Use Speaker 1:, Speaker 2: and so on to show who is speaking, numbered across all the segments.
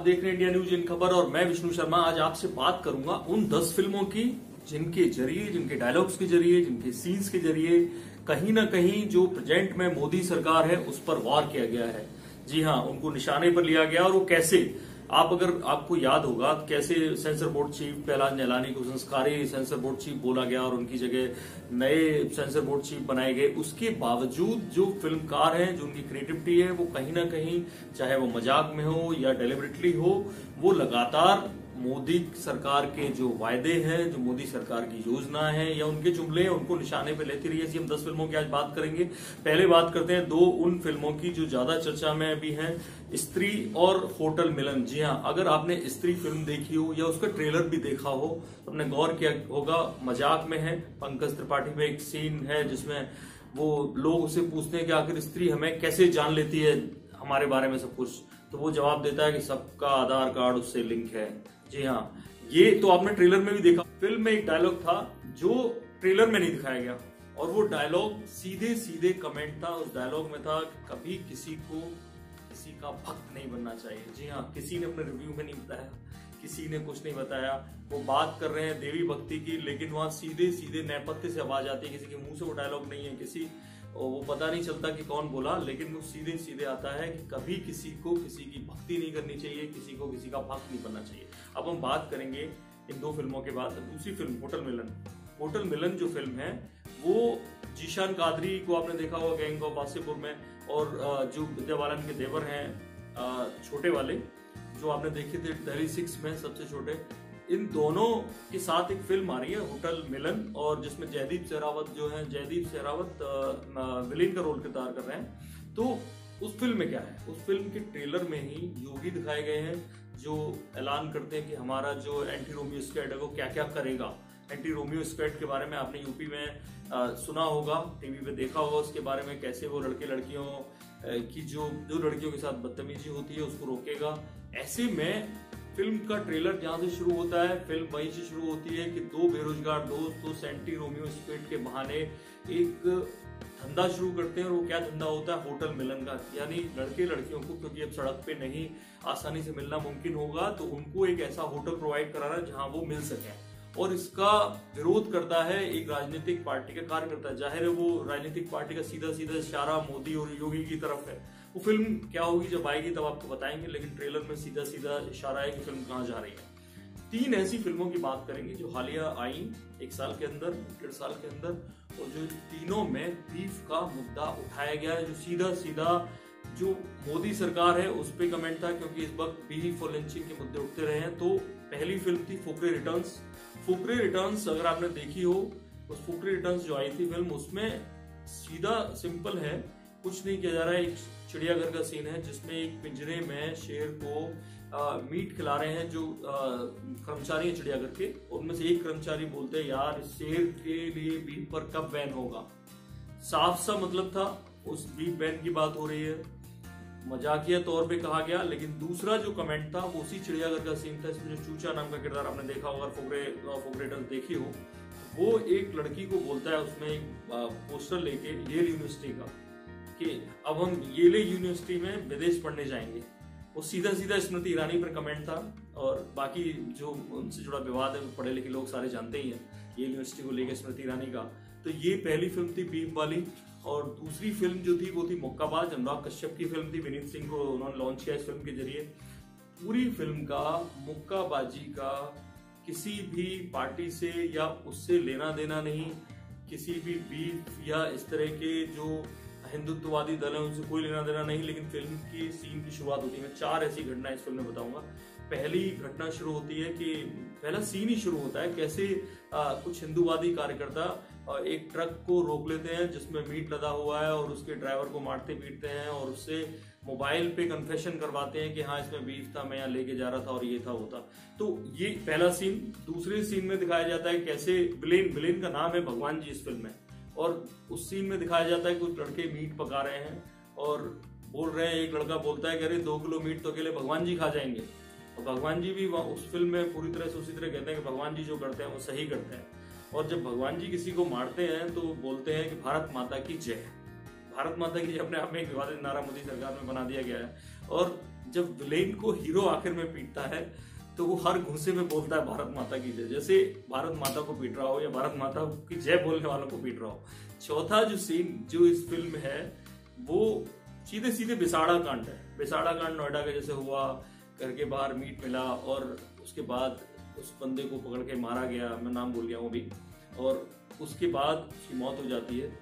Speaker 1: देख रहे हैं इंडिया न्यूज इन खबर और मैं विष्णु शर्मा। आज आपसे बात करूंगा उन 10 फिल्मों की जिनके जरिए, जिनके डायलॉग्स के जरिए, जिनके सीन्स के जरिए कहीं ना कहीं जो प्रेजेंट में मोदी सरकार है उस पर वार किया गया है। जी हाँ, उनको निशाने पर लिया गया और वो कैसे, अगर आपको याद होगा कैसे सेंसर बोर्ड चीफ पहला नीलानी को संस्कारी सेंसर बोर्ड चीफ बोला गया और उनकी जगह नए सेंसर बोर्ड चीफ बनाए गए। उसके बावजूद जो फिल्मकार हैं, जो उनकी क्रिएटिविटी है, वो कहीं ना कहीं चाहे वो मजाक में हो या डेलिबरेटली हो, वो लगातार मोदी सरकार के जो वायदे हैं, जो मोदी सरकार की योजना है या उनके जुमले हैं, उनको निशाने पे लेती रही है। ऐसी हम 10 फिल्मों की आज बात करेंगे। पहले बात करते हैं दो उन फिल्मों की जो ज्यादा चर्चा में अभी हैं, स्त्री और होटल मिलन। जी हाँ, अगर आपने स्त्री फिल्म देखी हो या उसका ट्रेलर भी देखा हो तो आपने गौर किया होगा, मजाक में है। पंकज त्रिपाठी में एक सीन है जिसमें वो लोग उसे पूछते हैं कि आखिर स्त्री हमें कैसे जान लेती है, हमारे बारे में सब कुछ, तो वो जवाब देता है कि सबका आधार कार्ड उससे लिंक है। जी हाँ, ये तो आपने ट्रेलर में भी देखा। फिल्म में एक डायलॉग था जो ट्रेलर में नहीं दिखाया गया और वो डायलॉग सीधे सीधे कमेंट था। उस डायलॉग में था कि कभी किसी को किसी का भक्त नहीं बनना चाहिए। जी हाँ, किसी ने अपने रिव्यू में नहीं बताया, किसी ने कुछ नहीं बताया। वो बात कर रहे हैं देवी भक्ति की, लेकिन वहां सीधे सीधे नेपथ्य से आवाज आती है, किसी के मुंह से वो डायलॉग नहीं है, किसी वो पता नहीं चलता कि कौन बोला, लेकिन वो सीधे सीधे आता है कि कभी किसी को किसी की भक्ति नहीं करनी चाहिए, किसी को किसी का भक्त नहीं बनना चाहिए। अब हम बात करेंगे इन दो फिल्मों के बाद दूसरी film hotel Milan. Hotel Milan जो फिल्म है वो जीशान कादरी को आपने देखा होगा गैंग ऑफ वासेपुर में, और जो विद्या बालन के देवर हैं छोटे वाले, जो आपने देखे थे दिल्ली 6 में सबसे छोटे, इन दोनों के साथ एक फिल्म आ रही है होटल मिलन, और जिसमें जयदीप सहरावत जो है, जयदीप सहरावत विलेन का रोल किरदार कर रहे हैं। तो उस फिल्म में क्या है, उस फिल्म के ट्रेलर में ही योगी दिखाए गए हैं जो ऐलान करते हैं कि हमारा जो एंटी रोमियो स्क्वाड है वो क्या क्या करेगा। एंटी रोमियो स्क्वाड के बारे में आपने यूपी में सुना होगा, टीवी पे देखा होगा उसके बारे में, कैसे वो लड़के लड़कियों की जो लड़कियों के साथ बदतमीजी होती है उसको रोकेगा। ऐसे में फिल्म का ट्रेलर जहां से शुरू होता है, फिल्म वहीं से शुरू होती है कि दो बेरोजगार दोस्त उस एंटी रोमियो स्क्वाड के बहाने एक धंधा शुरू करते हैं। और वो क्या धंधा होता है, होटल मिलन का। यानी लड़के लड़कियों को, क्योंकि अब सड़क पे नहीं आसानी से मिलना मुमकिन होगा, तो उनको एक ऐसा होटल प्रोवाइड कराना जहां वो मिल सके। और इसका विरोध करता है एक राजनीतिक पार्टी का कार्यकर्ता। जाहिर है वो राजनीतिक पार्टी का सीधा सीधा इशारा मोदी और योगी की तरफ है। वो फिल्म क्या होगी जब आएगी तब आपको बताएंगे, लेकिन ट्रेलर में सीधा सीधा इशारा है कि फिल्म कहाँ जा रही है। 3 ऐसी फिल्मों की बात करेंगे जो हालिया आई 1 साल के अंदर, 1.5 साल के अंदर, और जो तीनों में बीफ का मुद्दा उठाया गया है, जो सीधा सीधा जो मोदी सरकार है उस पर कमेंट था, क्योंकि इस वक्त बीफ और लिंचिंग के मुद्दे उठते रहे हैं। तो पहली फिल्म थी फुकरे रिटर्न्स। फुकरे रिटर्न्स अगर आपने देखी हो, उस फुकरे रिटर्न्स जो आई थी फिल्म, उसमें सीधा सिंपल है, कुछ नहीं किया जा रहा है। एक चिड़ियाघर का सीन है जिसमें एक पिंजरे में शेर को मीट खिला रहे हैं जो कर्मचारी हैं चिड़ियाघर के। उनमें से एक कर्मचारी बोलते हैं, यार शेर के लिए बीफ पर कब बैन होगा। साफ सा मतलब था उस बीफ बैन की बात हो रही है, मजाकिया तौर पे कहा गया। लेकिन दूसरा जो कमेंट था वो उसी चिड़ियाघर का सीन था, इसमें जो चूचा नाम का किरदार आपने देखा होगा, फुकरे रिटर्न्स देखी हो, वो एक लड़की को बोलता है उसमें एक पोस्टर लेके येल यूनिवर्सिटी का कि अब हम येल यूनिवर्सिटी में विदेश पढ़ने जाएंगे। वो सीधा सीधा स्मृति ईरानी पर कमेंट था, और बाकी जो उनसे जुड़ा विवाद है पढ़े लिखे लोग सारे जानते ही हैं येल यूनिवर्सिटी को लेकर स्मृति ईरानी का। तो ये पहली फिल्म थी बीफ वाली। और दूसरी फिल्म जो थी वो थी मुक्काबाज, अनुराग कश्यप की फिल्म थी, विनीत सिंह को उन्होंने लॉन्च किया इस फिल्म के जरिए। पूरी फिल्म का मुक्काबाजी का किसी भी पार्टी से या उससे लेना देना नहीं, किसी भी बीफ या इस तरह के जो हिंदुत्ववादी दल है उनसे कोई लेना देना नहीं। लेकिन फिल्म की सीन की शुरुआत होती है, 4 ऐसी घटना इस फिल्म में बताऊंगा। पहली घटना शुरू होती है कि पहला सीन ही शुरू होता है कैसे कुछ हिंदूवादी कार्यकर्ता एक ट्रक को रोक लेते हैं जिसमें मीट लदा हुआ है, और उसके ड्राइवर को मारते पीटते हैं और उससे मोबाइल पे कन्फेशन करवाते हैं कि हाँ इसमें बीफ था, मैं यहाँ लेके जा रहा था और ये था वो था। तो ये पहला सीन। दूसरे सीन में दिखाया जाता है कैसे विलेन का नाम है भगवान जी इस फिल्म में, और उस सीन में दिखाया जाता है कुछ लड़के मीट पका रहे हैं और बोल रहे हैं, एक लड़का बोलता है कि अरे 2 किलो मीट तो अकेले भगवान जी खा जाएंगे। और भगवान जी भी उस फिल्म में पूरी तरह से उसी तरह कहते हैं कि भगवान जी जो करते हैं वो सही करते हैं। और जब भगवान जी किसी को मारते हैं तो बोलते हैं कि भारत माता की जय। भारत माता की अपने आप में एक विवादित नारा मोदी सरकार में बना दिया गया है। और जब विलेन को हीरो आखिर में पीटता है तो वो हर घूंसे में बोलता है भारत माता की जय, जैसे भारत माता को पीट रहा हो या भारत माता की जय बोलने वालों को पीट रहा हो। चौथा जो सीन जो इस फिल्म में है वो सीधे सीधे बिसाड़ा कांड है। बिसाड़ा कांड नोएडा के जैसे हुआ, घर के बाहर मीट मिला और उसके बाद उस बंदे को पकड़ के मारा गया, मैं नाम भूल गया हूँ अभी, और उसके बाद उसकी मौत हो जाती है।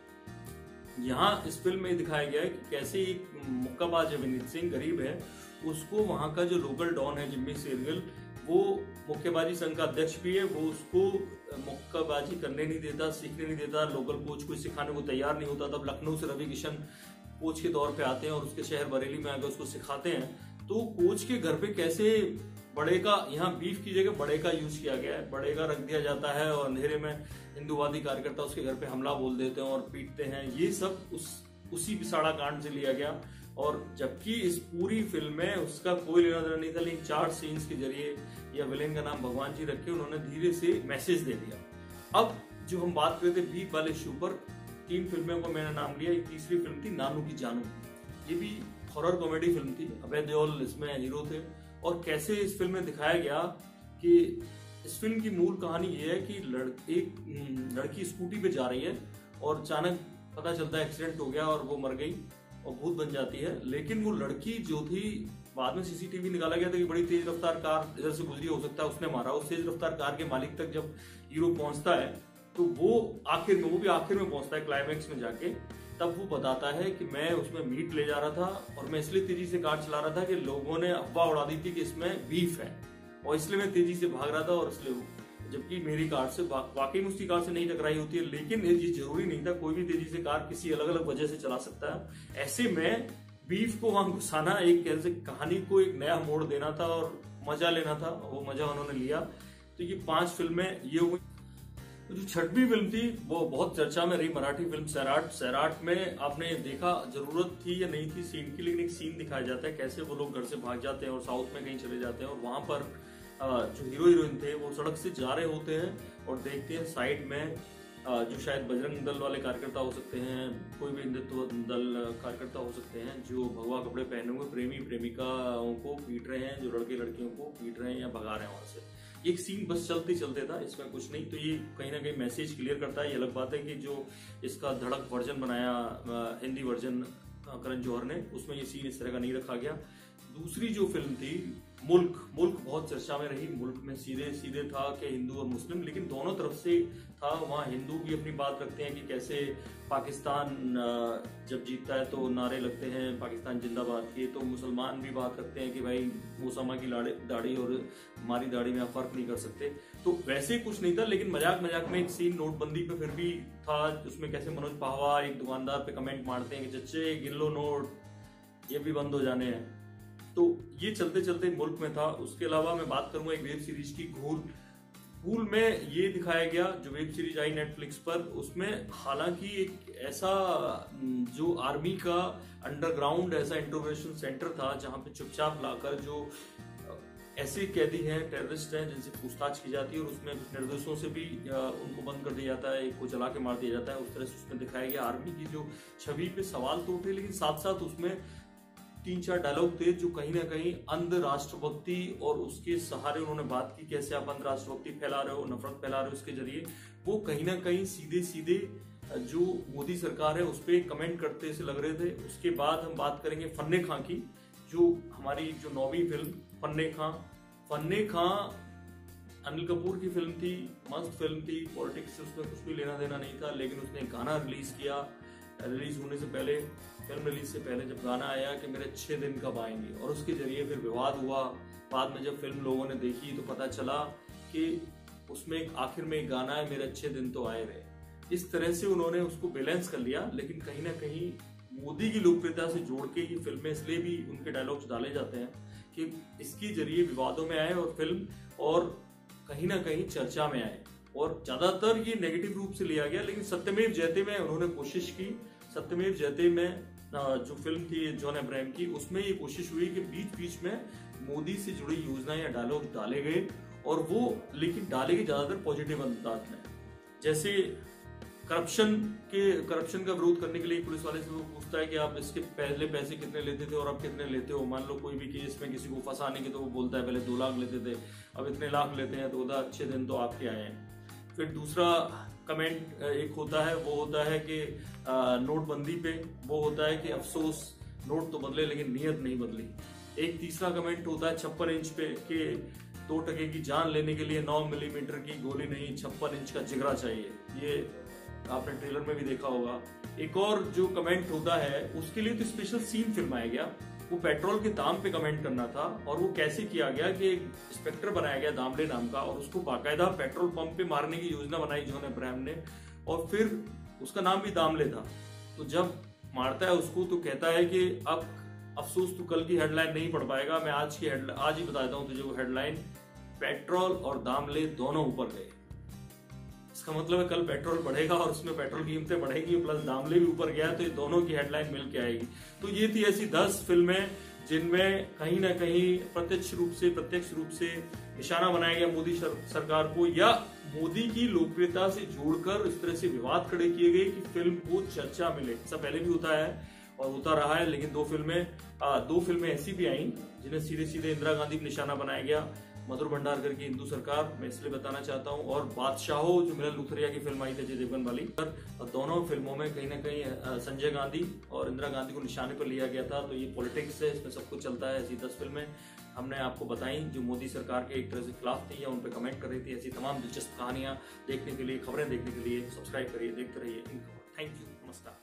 Speaker 1: यहाँ इस फिल्म में दिखाया गया है कि कैसे एक मुक्काबाज है विनीत सिंह, गरीब है, उसको वहां का जो लोकल डॉन है जिम्मी शेरगिल, वो मुक्केबाजी संघ का अध्यक्ष भी है, वो उसको मुक्काबाजी करने नहीं देता, सीखने नहीं देता, लोकल कोच को सिखाने को तैयार नहीं होता। तब लखनऊ से रवि किशन कोच के तौर पे आते हैं और उसके शहर बरेली में आकर उसको सिखाते हैं। तो कोच के घर पे कैसे बड़े का, यहाँ बीफ की जगह बड़े का यूज किया गया है, बड़े का रख दिया जाता है और अंधेरे में हिंदूवादी कार्यकर्ता उसके घर पे हमला बोल देते हैं और पीटते हैं। ये सब उसी बिसाड़ा कांड से लिया गया। और जबकि इस पूरी फिल्म में उसका कोई लेना देना नहीं था, लेकिन 4 सीन्स के जरिए, या विलेन का नाम भगवान जी रखे, उन्होंने धीरे से मैसेज दे दिया। अब जो हम बात करते थे बीफ वाले शो पर, 3 फिल्मों को मैंने नाम लिया। एक तीसरी फिल्म थी नानू की जानू, ये भी हॉरर कॉमेडी फिल्म थी, अभय देओल इसमें हीरो थे। और कैसे इस फिल्म में दिखाया गया कि इस फिल्म की मूल कहानी ये है कि एक लड़की स्कूटी पे जा रही है और अचानक पता चलता है एक्सीडेंट हो गया और वो मर गई और भूत बन जाती है। लेकिन वो लड़की जो थी, बाद में सीसीटीवी निकाला गया था कि बड़ी तेज रफ्तार कार इधर से गुजरी, हो सकता है उसने मारा। उस तेज रफ्तार कार के मालिक तक जब हीरो पहुंचता है तो वो भी आखिर में पहुंचता है क्लाइमैक्स में जाके, तब वो बताता है कि मैं उसमें मीट ले जा रहा था और मैं इसलिए तेजी से कार चला रहा था कि लोगों ने अफवाह उड़ा दी थी कि इसमें बीफ है और इसलिए मैं तेजी से भाग रहा था। और इसलिए जबकि मेरी कार से वाकई में उसकी कार से नहीं टकराई होती है, लेकिन ये जरूरी नहीं था, कोई भी तेजी से कार किसी अलग अलग वजह से चला सकता है। ऐसे में बीफ को वहां घुसाना, एक कैसे कहानी को एक नया मोड़ देना था और मजा लेना था, वो मजा उन्होंने लिया। तो ये 5 फिल्में ये हुई। तो जो 6वीं फिल्म थी वो बहुत चर्चा में रही, मराठी फिल्म सैराट। सैराट में आपने देखा, जरूरत थी या नहीं थी सीन की, लेकिन एक सीन दिखाया जाता है कैसे वो लोग घर से भाग जाते हैं और साउथ में कहीं चले जाते हैं और वहां पर जो हीरो हीरोइन थे वो सड़क से जा रहे होते हैं और देखते हैं साइड में जो शायद बजरंग दल वाले कार्यकर्ता हो सकते हैं, कोई भी हिंदुत्व दल कार्यकर्ता हो सकते हैं, जो भगवा कपड़े पहने हुए प्रेमी प्रेमिकाओं को पीट रहे हैं, जो लड़के लड़कियों को पीट रहे हैं या भगा रहे हैं वहां से। एक सीन बस चलते चलते था, इसमें कुछ नहीं। तो ये कहीं ना कहीं मैसेज क्लियर करता है। ये अलग बात है कि जो इसका धड़क वर्जन बनाया, हिंदी वर्जन करण जौहर ने, उसमें ये सीन इस तरह का नहीं रखा गया। दूसरी जो फिल्म थी मुल्क बहुत चर्चा में रही। मुल्क में सीधे सीधे था कि हिंदू और मुस्लिम, लेकिन दोनों तरफ से था। वहाँ हिंदू भी अपनी बात रखते हैं कि कैसे पाकिस्तान जब जीतता है तो नारे लगते हैं पाकिस्तान जिंदाबाद के, तो मुसलमान भी बात रखते हैं कि भाई ओसामा की दाढ़ी और हमारी दाढ़ी में आप फर्क नहीं कर सकते। तो वैसे कुछ नहीं था, लेकिन मजाक मजाक में एक सीन नोटबंदी पे फिर भी था, उसमें कैसे मनोज पाहवा एक दुकानदार पे कमेंट मारते हैं कि चच्चे गिन लो नोट, ये भी बंद हो जाने हैं। तो ये चलते चलते मुल्क में था। उसके अलावा मैं बात करूंगा एक वेब सीरीज की, घूल में ये दिखाया गया जो वेब सीरीज आई नेटफ्लिक्स पर, उसमें हालांकि एक ऐसा जो आर्मी का अंडरग्राउंड ऐसा इंटरोगेशन सेंटर था जहां पे चुपचाप लाकर जो ऐसे कैदी हैं, टेररिस्ट हैं, जिनसे पूछताछ की जाती है और उसमें कुछ निर्दोषों से भी उनको बंद कर दिया जाता है, एक को जला के मार दिया जाता है। उस तरह से उसमें दिखाया गया आर्मी की जो छवि पे सवाल तो उठे, लेकिन साथ साथ उसमें 3-4 डायलॉग थे जो कहीं ना कहीं अंध राष्ट्रभक्ति और उसके सहारे उन्होंने बात की, कैसे आप अंध राष्ट्रभक्ति फैला रहे हो, नफरत फैला रहे हो उसके जरिए। वो कहीं ना कहीं सीधे सीधे जो मोदी सरकार है उस पर कमेंट करते से लग रहे थे। उसके बाद हम बात करेंगे फन्ने खां की, जो हमारी जो 9वीं फिल्म फन्ने खां अनिल कपूर की फिल्म थी, मस्त फिल्म थी, पॉलिटिक्स से उसमें कुछ भी लेना देना नहीं था, लेकिन उसने गाना रिलीज किया। रिलीज होने से पहले, फिल्म रिलीज से पहले जब गाना आया कि मेरे अच्छे दिन कब आएंगे, और उसके जरिए फिर विवाद हुआ। बाद में जब फिल्म लोगों ने देखी तो पता चला कि उसमें आखिर में एक गाना है मेरे अच्छे दिन तो आए रहे। इस तरह से उन्होंने उसको बैलेंस कर लिया, लेकिन कहीं ना कहीं मोदी की लोकप्रियता से जोड़ के ये फिल्में इसलिए भी उनके डायलॉग्स डाले जाते हैं कि इसके जरिए विवादों में आए और फिल्म और कहीं ना कहीं चर्चा में आए। और ज्यादातर ये नेगेटिव रूप से लिया गया, लेकिन सत्यमेव जयते में उन्होंने कोशिश की। सत्यमेव जयते में जो फिल्म थी जॉन अब्राहम की, उसमें ये कोशिश हुई कि बीच बीच में मोदी से जुड़ी योजनाएं या डायलॉग डाले गए, और वो लेकिन डाले गए ज्यादातर पॉजिटिव अंदाज में। जैसे करप्शन का विरोध करने के लिए पुलिस वाले से वो पूछता है कि आप इसके पहले पैसे कितने लेते थे और अब कितने लेते हो। मान लो कोई भी केस में किसी को फंसाने के, तो वो बोलता है पहले 2 लाख लेते थे, अब इतने लाख लेते हैं, तो होता अच्छे दिन तो आपके आए हैं। फिर दूसरा कमेंट एक होता है, वो होता है कि नोटबंदी पे वो होता है कि अफसोस नोट तो बदले लेकिन नीयत नहीं बदली। एक तीसरा कमेंट होता है 56 इंच पे कि 2 टके की जान लेने के लिए 9 मिलीमीटर की गोली नहीं, 56 इंच का जिगरा चाहिए। ये आपने ट्रेलर में भी देखा होगा। एक और जो कमेंट होता है उसके लिए तो स्पेशल सीन फिल्माया गया, वो पेट्रोल के दाम पे कमेंट करना था। और वो कैसे किया गया कि एक इंस्पेक्टर बनाया गया दामले नाम का, और उसको बाकायदा पेट्रोल पंप पे मारने की योजना बनाई जॉन अब्राहम ने, और फिर उसका नाम भी दामले था। तो जब मारता है उसको तो कहता है कि अब अफसोस तू कल की हेडलाइन नहीं पढ़ पाएगा, मैं आज ही बता देता हूं तुझे वो हेडलाइन, पेट्रोल और दामले दोनों ऊपर गए। इसका मतलब है कल पेट्रोल बढ़ेगा और उसमें पेट्रोल कीमतें बढ़ेगी, प्लस दामले भी ऊपर गया, तो ये दोनों की हेडलाइन मिलके आएगी। तो ये थी ऐसी 10 फिल्में जिनमें कहीं ना कहीं प्रत्यक्ष रूप से निशाना बनाया गया मोदी सरकार को, या मोदी की लोकप्रियता से जोड़कर इस तरह से विवाद खड़े किए गए कि फिल्म को चर्चा मिले। ऐसा पहले भी होता है और होता रहा है, लेकिन 2 फिल्में ऐसी भी आई जिन्हें सीधे सीधे इंदिरा गांधी को निशाना बनाया गया। मधुर भंडारकर की हिंदू सरकार मैं इसलिए बताना चाहता हूं, और बादशाहो जो मिलन लुथरिया की फिल्म आई थी अजय देवगन वाली, और दोनों फिल्मों में कहीं ना कहीं संजय गांधी और इंदिरा गांधी को निशाने पर लिया गया था। तो ये पॉलिटिक्स है, इसमें सब कुछ चलता है। ऐसी 10 फिल्में हमने आपको बताई जो मोदी सरकार के एक तरह से खिलाफ थी या उन पर कमेंट कर रही थी। ऐसी तमाम दिलचस्प कहानियां देखने के लिए, खबरें देखने के लिए सब्सक्राइब करिए, देखते रहिए इन खबर। थैंक यू, नमस्कार।